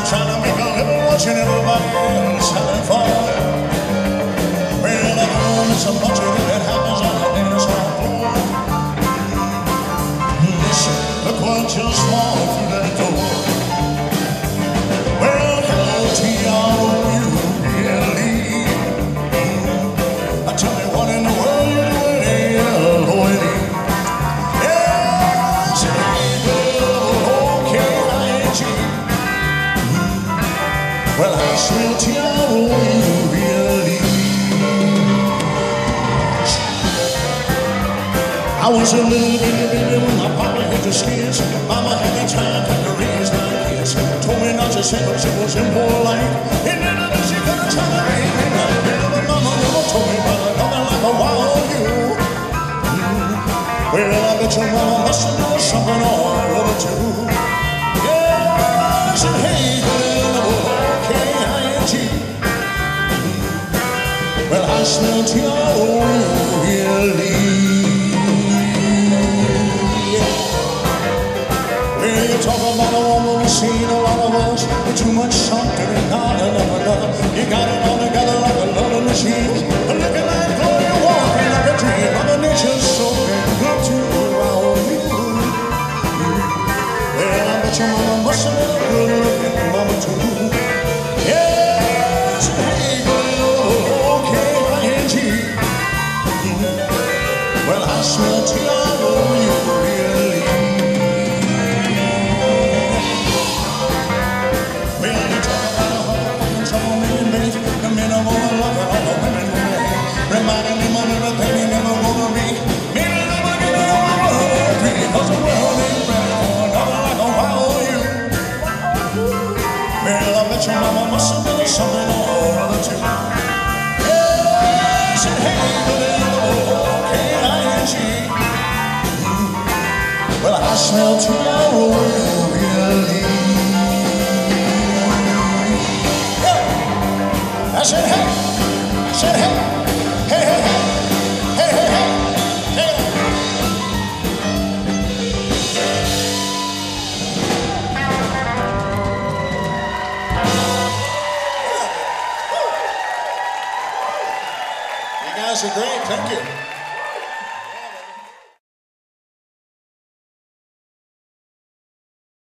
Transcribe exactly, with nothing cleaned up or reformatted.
trying to make a living watching everybody else having fun. Well, at home it's a bunch of that happens on the dance hall floor. Listen, look what just walked through that door. Well, hello, T R O U B L E. I tell me what in the world you doing here, L O L E. Yeah, say, hey, well, okay, I ain't cheap. Well, I smell T R O U B L E. I was a little bitty baby when my papa hit the skids. Mama had me trying to raise my kids. Told me not to say but she was impolite. He never knew she could have tried to raise me right. But mama never told me about her coming like a wild you. Mm. Well, I bet your mama must have known something or other too. Yeah, I said, hey, little okay, I ain't cheap. Well, I smell T R O U B L E. Talk about a woman, we've seen a lot of us with too much something and not enough enough. You got it all together like a loving machine. Looking like Gloria, walking like a dream. Mother Nature's so good to around you. Well, I bet your mama must have been a good looking mama too. Yes, hey, girl, okay, I ain't cheap. Well, I smell T R O U B L E. The men are more loving, all the women will hate. Reminding them of everything they never gonna be. Maybe never get it on the world free. Cause the world ain't ready for another like a wild you. Well, I bet your mama must have been something or other too. Yeah, said, hey, little okay, I ain't cheap. Well, I smell T R O U B L E. I said, hey, I said, hey, hey, hey, hey, hey, hey, hey, hey. You guys are great, thank you.